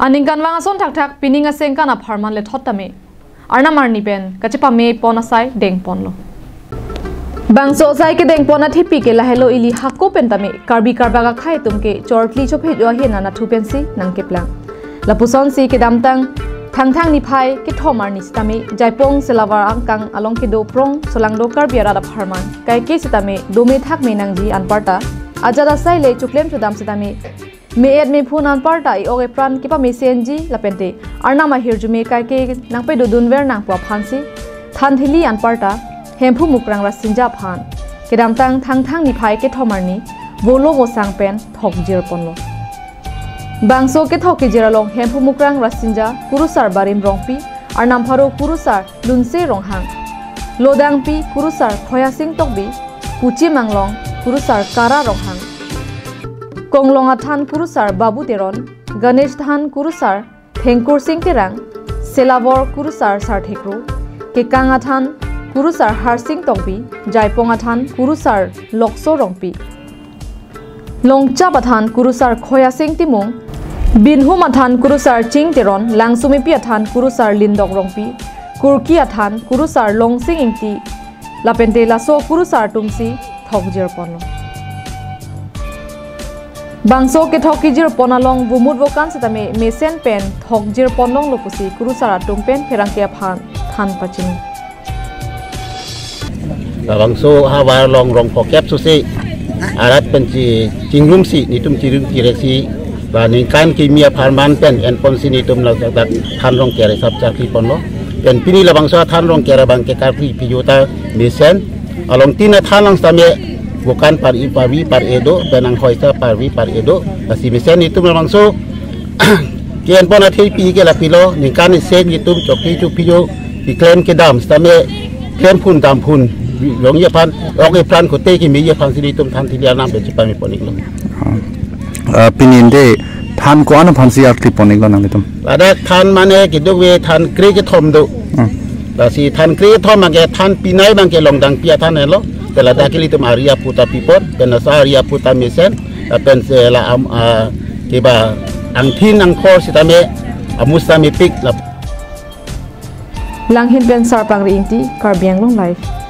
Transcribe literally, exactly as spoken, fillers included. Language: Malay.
Aning kan wang ason thak thak pining aseng kan aparman le thot tame arna marni ben kachipa me pona sai deng pon lo bangso sai ke deng pona thipi ke la hello ili hakko pen tame karbi karba ga khai tum ke chortli chop he jo he na na thu pen si nang ke plang la puson si ke dam tang thang thang ni phai ke thomar ni stame jaipong selawar angkang along ke do prong solang do karbi ara da pharman kai ke sitame do me thak me nang ji anparta ajada sai le chuklem chudam sitame me et me phun an parta I oge pran kipa me senji lapente arna ma hirjume kai ke nang pe dudun ver nang pa phansi than thili an parta hemphu mukrang ra sinja phan kedam tang thang thang ni phai ke thomarni bolo go sang pen thok jir ponlo bangso ke thok ke jiralong hemphu mukrang ra sinja kurusar barim rongpi arnam pharo kurusar lunse ronghang lodang pi kurusar khoya sing tokbi puchi manglong kurusar kara ronghang Konglonga than kurusar babu teron Ganesh than kurusar thengkur sing terang selawor kurusar sarthekro kekanga than kurusar harsing tongpi jaiponga than kurusar lokso rongpi longcha bathan kurusar khoya sing timung binhuma than kurusar ching teron langsumi pi than kurusar lindok rongpi kurki than kurusar longsing ingti lapente laso kurusar tumsi thokjer ponlo Bangso ke thokijir ponalong bumut vokan setame mesen pen thokjir ponlong lopusi kurusara tumpen ferangke phan than pachini Bangso hawa long rong pokep susi arat penci cingrum si nitum cirum kiresi bani kan kimia pharman pen en ponsi nitum la dak than rong kere sabja ki ponlo pen pini la bangso than rong kere bang ke karpi piyota mesen along tina than lang stame bukan par ipawi par edo benang hoista parwi par edo kasi mesen itu memang so kian pon athi pi ke la pilo ningkan sen itu chopi chu piyo iklen ke dam stame kem phun dam phun long ye pan oke plan ko te ki mi ye pan sini tum than thilia nam be chipami ponik lo pinin de than ko an phansi ar ti ponik lo nang tum ada than mane ki do we than kre ke thom do kasi than kre thom ma ke than pinai bang ke long dang pia than lo telah dakili tu Maria puta pipot penasa Maria puta mesen pen sela am keba angthin angkor sitame amusta mipik langhin ben sarpang ri inti karbiang long life